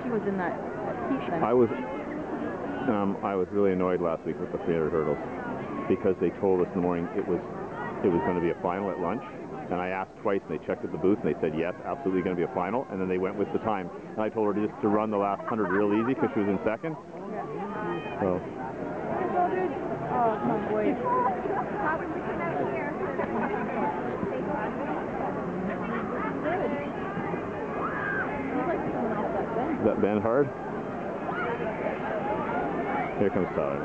she was in that heat then. I was really annoyed last week with the 300 hurdles because they told us in the morning it was going to be a final at lunch, and I asked twice, and they checked at the booth, and they said yes, absolutely going to be a final, and then they went with the time. And I told her just to run the last 100 real easy because she was in second. So. Oh, my boy. Is that bend hard? Here comes Tyler.